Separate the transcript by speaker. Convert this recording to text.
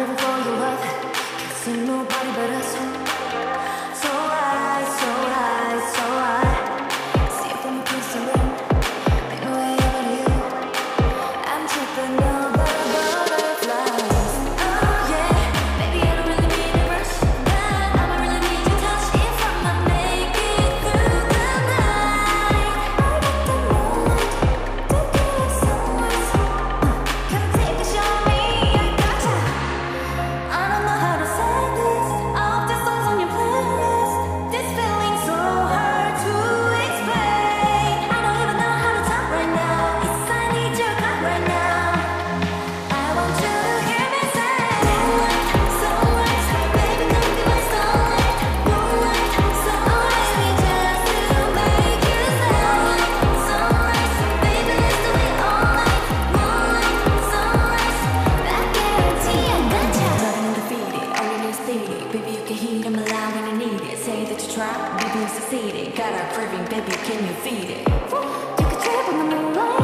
Speaker 1: driven for your love. Can't see nobody but us. So high, so high, so high. See it from a crystal ring. Make my way over to you. I'm tripping over butterflies. Oh yeah, baby, I don't really need a rush, but I'ma really need your touch if I'ma make it through the night. I got the moonlight to give it some words. Come take a shot at me, I gotcha. I don't know how to say this. All the songs on your playlist. This feeling so hard to explain. I don't even know how to talk right now. Yes, I need your back right now. I want you to hear me say moonlight, sunrise, baby, come be my starlight. Moonlight, sunrise, we just to make you say sunrise, baby, let's do it all night. Moonlight, sunrise, that guarantee I gotcha. Loving undefeated, all you need is theater. Baby, you can heat 'em alive when you need it. Say that you tried, baby, you succeeded. Got a craving, baby, can you feed it? You can trip on the moonlight.